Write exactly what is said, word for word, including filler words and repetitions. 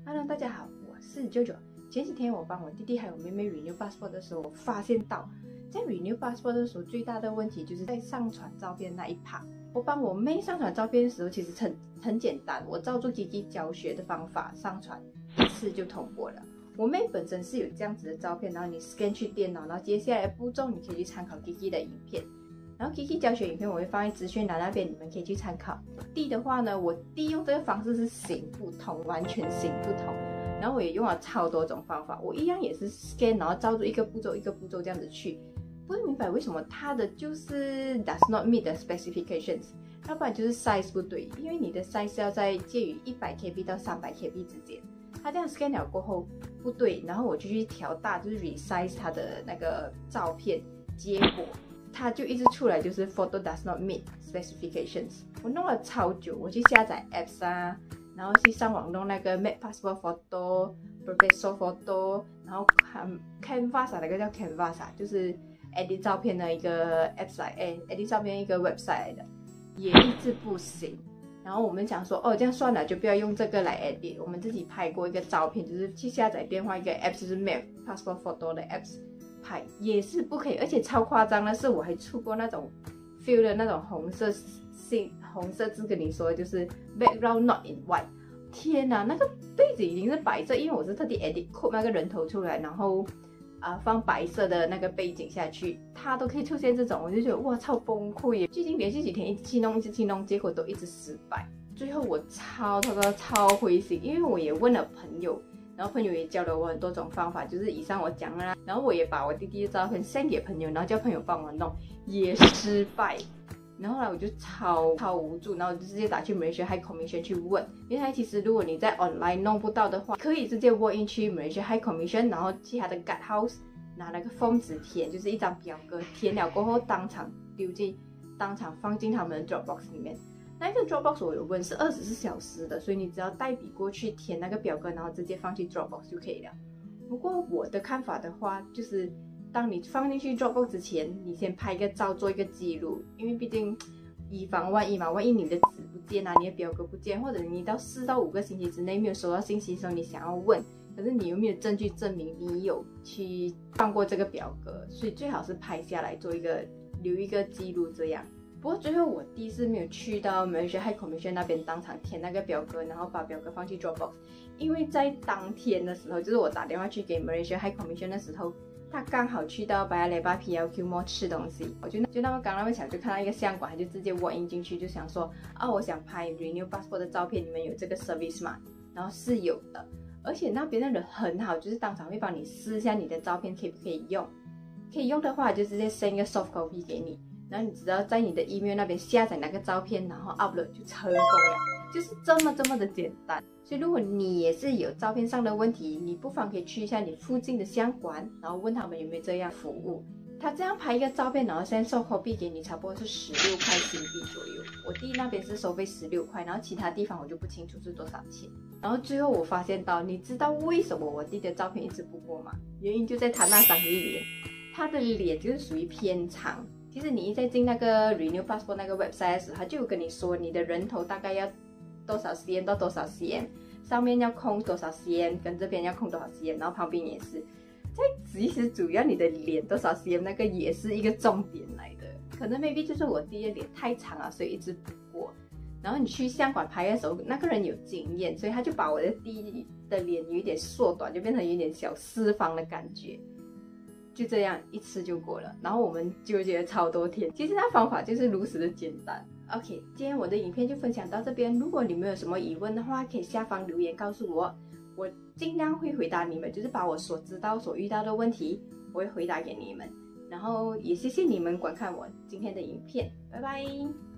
Hello， 大家好，我是舅舅。前几天我帮我弟弟还有妹妹 renew passport 的时候，我发现到在 renew passport 的时候，最大的问题就是在上传照片那一 part。我帮我妹上传照片的时候，其实很很简单，我照住 Kiki 教学的方法上传，一次就通过了。我妹本身是有这样子的照片，然后你 scan 去电脑，然后接下来的步骤你可以去参考 Kiki 的影片。然后 Kiki 教学影片我会放在资讯栏那边，你们可以去参考。弟的话呢，我弟用这个方式是行不通，完全行不通。然后我也用了超多种方法，我一样也是 scan， 然后照住一个步骤一个步骤这样子去。不明白为什么他的就是 does not meet the specifications， 要不然就是 size 不对，因为你的 size 要在介于一百 K B 到三百 K B 之间。他这样 scan 了过后不对，然后我就去调大，就是 resize 他的那个照片，结果它就一直出来就是 photo does not meet specifications。我弄了超久，我去下载 apps 啊，然后去上网弄那个 Make Passport Photo、Professional Photo， 然后看 Canvas 啊，那个叫 Canvas 啊，就是 edit 照片的一个 apps 来，哎 ，edit 照片一个 website 来的，也一直不行。然后我们想说，哦，这样算了，就不要用这个来 edit。我们自己拍过一个照片，就是去下载另外一个 apps， 就是 Make Passport Photo 的 apps。拍也是不可以，而且超夸张的是，我还出过那种 fill 的那种红色信红色字跟你说，就是 background not in white。天哪，那个背景已经是白色，因为我是特地 edit code 那个人头出来，然后啊、呃、放白色的那个背景下去，它都可以出现这种，我就觉得哇超崩溃耶！最近连续几天一直去弄，一直去弄，结果都一直失败。最后我超超超超灰心，因为我也问了朋友。然后朋友也教了我很多种方法，就是以上我讲了，然后我也把我弟弟的照片 send 给朋友，然后叫朋友帮我弄，也失败。然后后来我就超超无助，然后我就直接打去 Malaysia High Commission 去问，因为其实如果你在 online 弄不到的话，可以直接 walk in 去 Malaysia High Commission， 然后去他的 guard house 拿那个 form 纸填，就是一张表格，填了过后当场丢进，当场放进他们的 Dropbox 里面。那一个 Dropbox 我有问是二十四小时的，所以你只要带笔过去填那个表格，然后直接放进 Dropbox 就可以了。不过我的看法的话，就是当你放进去 Dropbox 之前，你先拍一个照做一个记录，因为毕竟以防万一嘛，万一你的纸不见啊，你的表格不见，或者你到四到五个星期之内没有收到信息的时候，你想要问，可是你有没有证据证明你有去放过这个表格？所以最好是拍下来做一个留一个记录这样。不过最后我弟是没有去到 Malaysia High Commission 那边当场填那个表格，然后把表格放去 Dropbox， 因为在当天的时候，就是我打电话去给 Malaysia High Commission 的时候，他刚好去到 Paya Lebar P L Q Mall 吃东西，我就就那么刚那么巧就看到一个相馆，他就直接 walk in 进去，就想说啊，我想拍 Renew Passport 的照片，你们有这个 service 吗？然后是有的，而且那边的人很好，就是当场会帮你试一下你的照片可以不可以用，可以用的话就直接 send 一个 soft copy 给你。然后你只要在你的 email 那边下载那个照片，然后 upload 就成功了，就是这么这么的简单。所以如果你也是有照片上的问题，你不妨可以去一下你附近的相馆，然后问他们有没有这样服务。他这样拍一个照片，然后 send soft copy 给你，差不多是十六块新币左右。我弟那边是收费十六块，然后其他地方我就不清楚是多少钱。然后最后我发现到，你知道为什么我弟的照片一直不过吗？原因就在他那张脸，他的脸就是属于偏长。其实你一在进那个 Renew Passport 那个 website 的时候，他就有跟你说你的人头大概要多少 cm 到多少 cm， 上面要空多少 cm， 跟这边要空多少 cm， 然后旁边也是。在其实主要你的脸多少 cm 那个也是一个重点来的，可能 maybe 就是我弟的脸太长了，所以一直不过。然后你去相馆拍的时候，那个人有经验，所以他就把我的弟的脸有一点缩短，就变成有点小四方的感觉。就这样一次就过了，然后我们纠结了超多天。其实那方法就是如此的简单。OK， 今天我的影片就分享到这边。如果你们有什么疑问的话，可以下方留言告诉我，我尽量会回答你们，就是把我所知道、所遇到的问题，我会回答给你们。然后也谢谢你们观看我今天的影片，拜拜。